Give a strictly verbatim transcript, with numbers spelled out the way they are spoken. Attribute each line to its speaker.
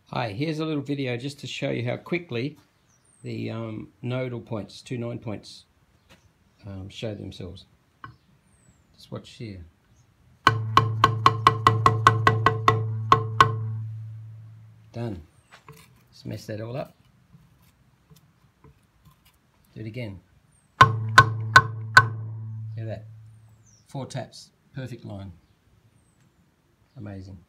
Speaker 1: Hi, here's a little video just to show you how quickly the um, nodal points, two nine points, um, show themselves. Just watch here. Done. Just mess that all up. Do it again. Look at that. Four taps. Perfect line. Amazing.